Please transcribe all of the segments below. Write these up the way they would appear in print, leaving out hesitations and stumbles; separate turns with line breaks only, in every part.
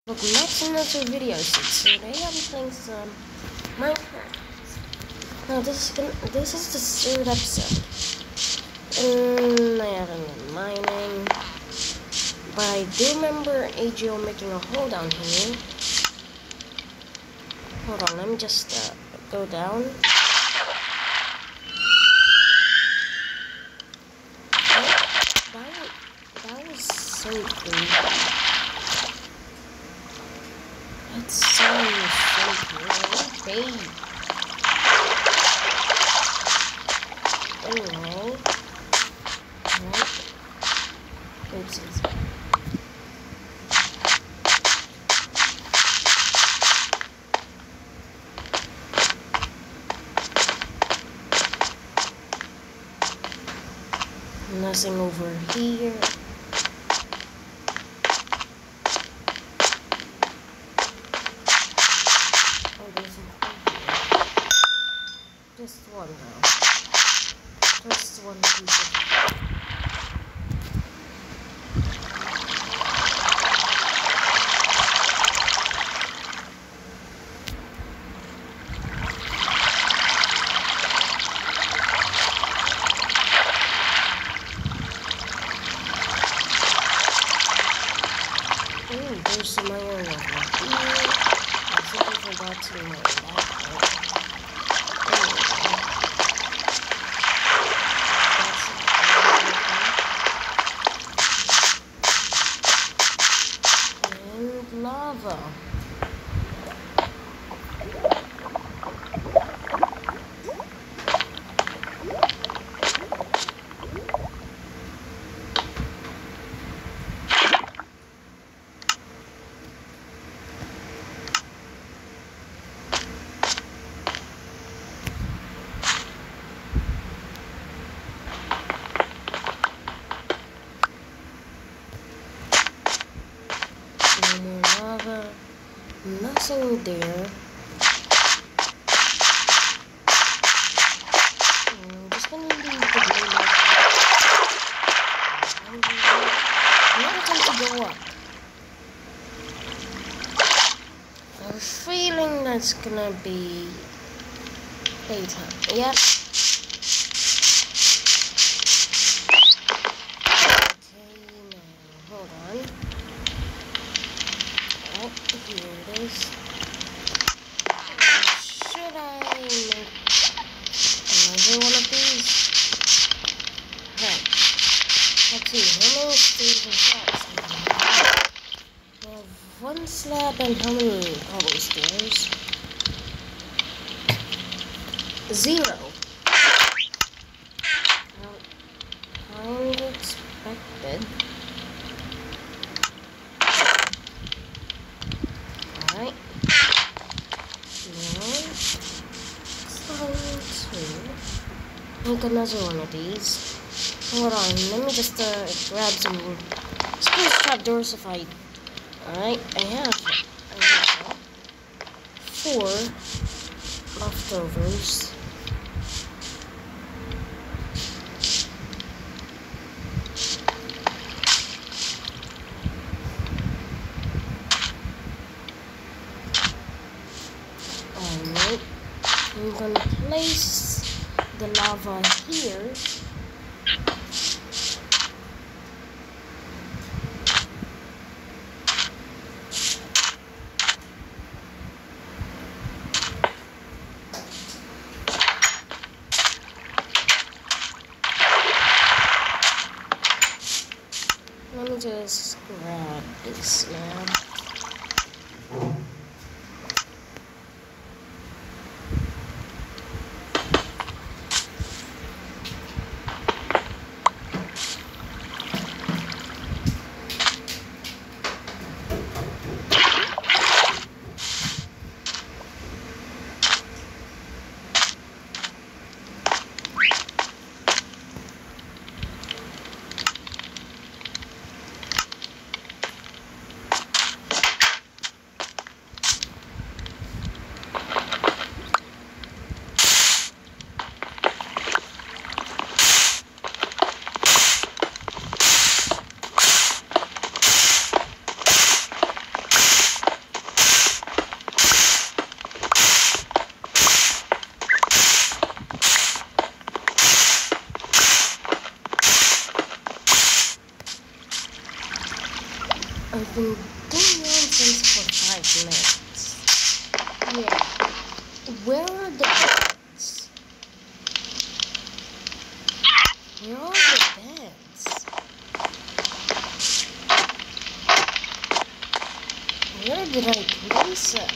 Welcome back to another video. So today I'm playing some Minecraft. Now this is the third episode. And I haven't been mining. But I do remember AGO making a hole down here. Hold on, let me just go down. That was so cool. That's so cool. Babe. Anyway. Oopsies. Nothing over here. Just one though. Just one piece of there's some iron over here. I think I forgot to mine that part. Lava. No more lava. Nothing there. I'm just gonna leave the game like that. Now time to go up. I have a feeling that's gonna be daytime. Yep. Okay, now hold on. Here it is. Should I make another one of these? Right. Let's see, how many stairs and slabs do I have? I have one slab and how many cobblestairs? 0. Well, kind of expected. Alright. Now, make another one of these. Hold on, let me just grab some spruce trapdoors if I... Alright, I have 4 leftovers. I'm gonna place the lava here. Let me just grab this now. been doing nonsense for 5 minutes. Yeah. Where are the beds? Where are the beds? Where did I place them?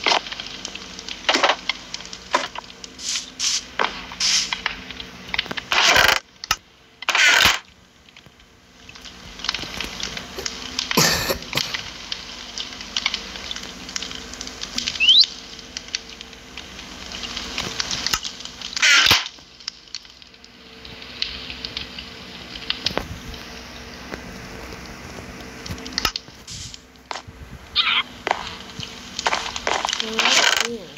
Right here.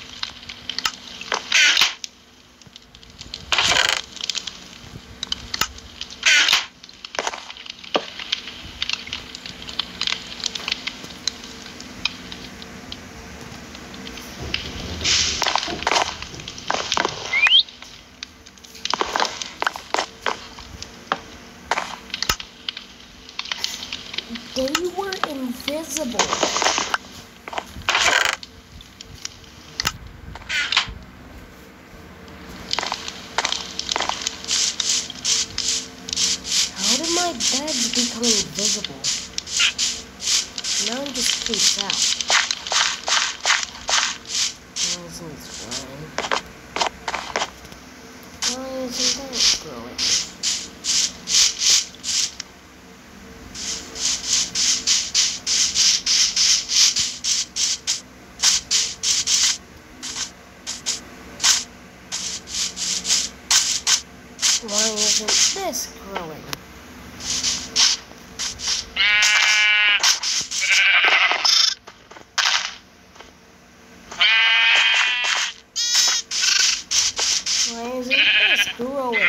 They were invisible. How did my beds become invisible? Now I'm just freaked out. Why isn't this growing? Why isn't that growing? Why isn't this growing? Why isn't this growing?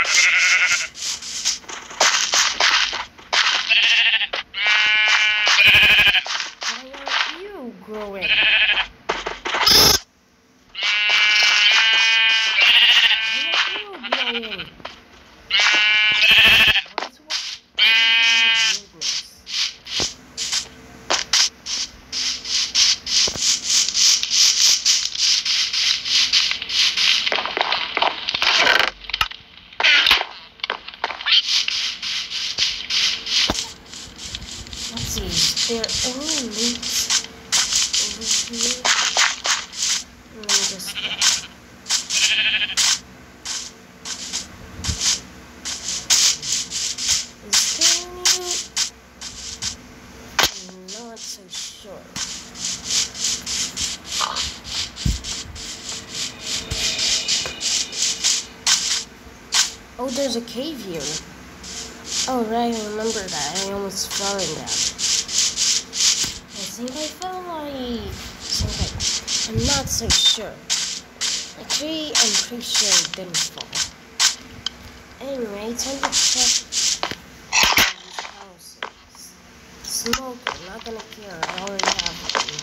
Why aren't you growing? Let's see, is there any loot over here? Let me just look. Is there any loot? I'm not so sure. Oh, there's a cave here. Oh, right, I remember that. I almost fell in that. I think I fell, I'm not so sure. Actually, I'm pretty sure I didn't fall. Anyway, time to check these houses. Smoke, I'm not gonna care. I already have one.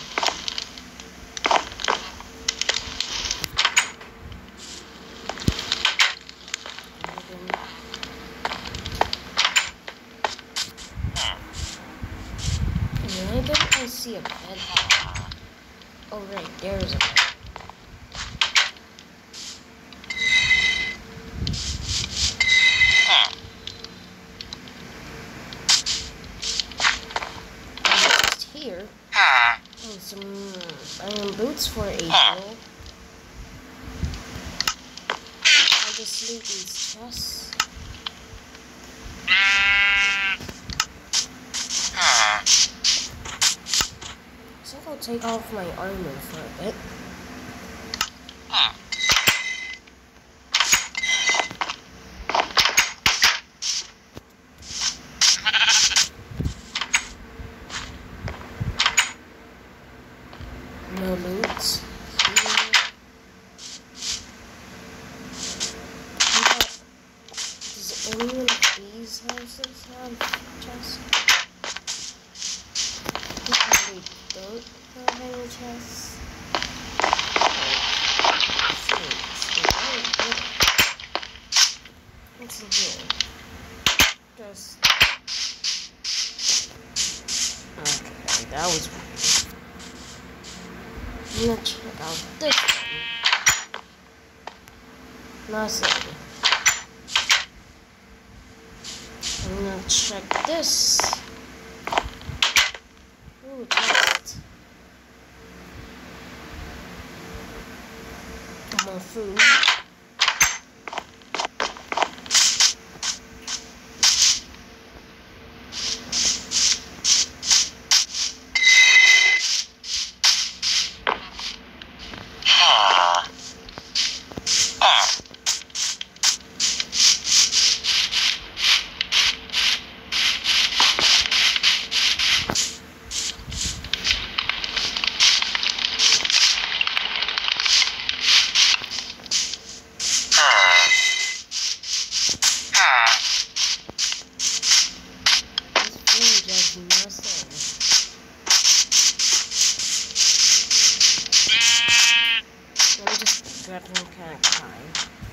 Why don't I see a bed? Oh, right, there's a bed. Just here. Oh, some iron boots for April. I'll just leave these chests. I'll take off my armor for a bit. No loot. Does any of these houses have chests? They probably don't have any chests. What's in here? Just that was weird. I'm gonna check out this one. Nothing. I'm gonna check this. Ooh, text. More food. Grabbing kind of time.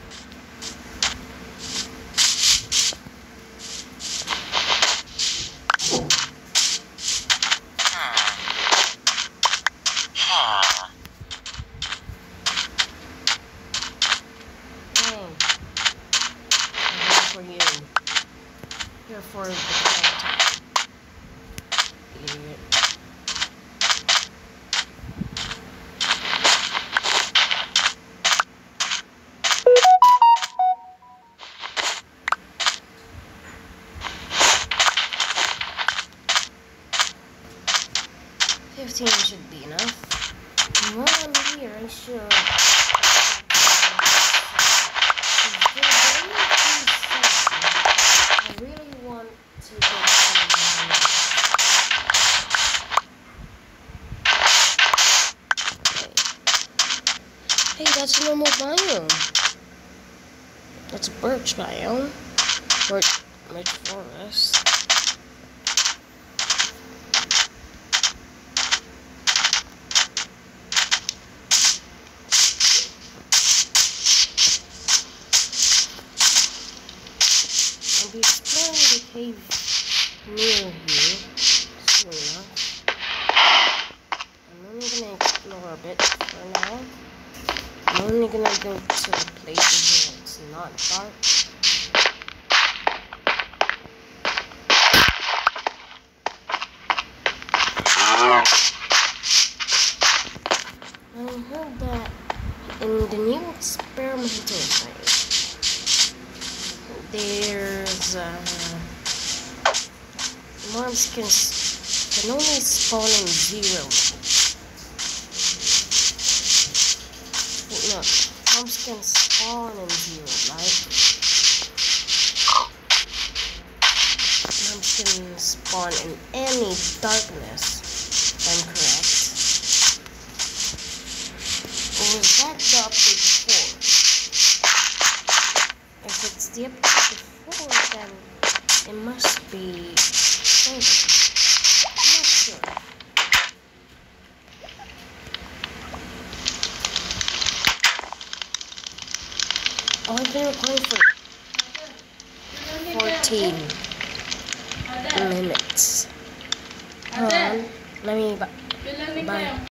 Hey, I'm here for you. Here for the time. Idiot. $15 should be enough. While I'm here, I should. I really want to get some. Hey, that's a normal biome. That's a birch biome. Birch forest. I'll be exploring the cave near here soon enough. I'm only gonna explore a bit for now. I'm only gonna go to the places where it's not dark. I heard that in the new experimental phase, there's mobs can only spawn in 0. No, mobs can spawn in 0, right? Mobs can spawn in any darkness, if I'm correct. Or was that the update before? If it's the update before, then it must be saving. I'm not sure. Oh, I've been recording for 14 minutes. Hold on. Let me bye.